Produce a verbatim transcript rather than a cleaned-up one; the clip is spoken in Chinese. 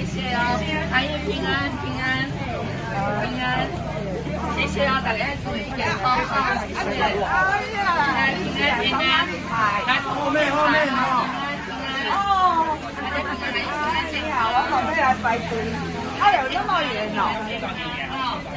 谢哦，阿姨平安平安平安，谢谢哦，大家注意健康哈，谢谢。哎呀，平安平安平安，来后面后面哦。哦，你好，我后面来排队，哎呦，那么远哦。